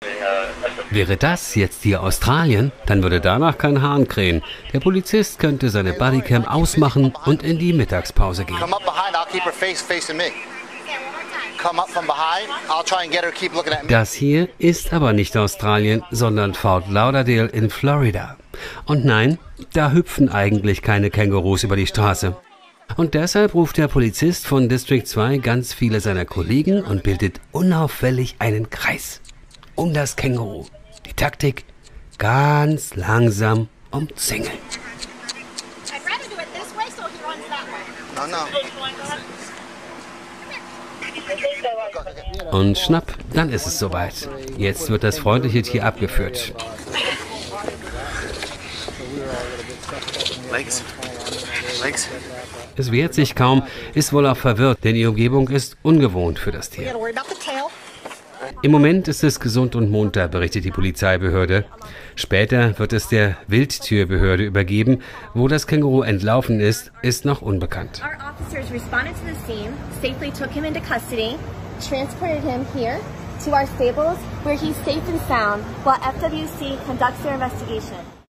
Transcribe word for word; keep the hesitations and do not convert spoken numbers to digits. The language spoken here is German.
Wäre das jetzt hier Australien, dann würde danach kein Hahn krähen. Der Polizist könnte seine Bodycam ausmachen und in die Mittagspause gehen. Das hier ist aber nicht Australien, sondern Fort Lauderdale in Florida. Und nein, da hüpfen eigentlich keine Kängurus über die Straße. Und deshalb ruft der Polizist von District zwei ganz viele seiner Kollegen und bildet unauffällig einen Kreis um das Känguru. Die Taktik: ganz langsam umzingeln. Und schnapp, dann ist es soweit. Jetzt wird das freundliche Tier abgeführt. Es wehrt sich kaum, ist wohl auch verwirrt, denn die Umgebung ist ungewohnt für das Tier. Im Moment ist es gesund und munter, berichtet die Polizeibehörde. Später wird es der Wildtierbehörde übergeben. Wo das Känguru entlaufen ist, ist noch unbekannt. Our officers responded to the scene, safely took him into custody, transported him here to our stables, where he's safe and sound, while F W C conducts their investigation.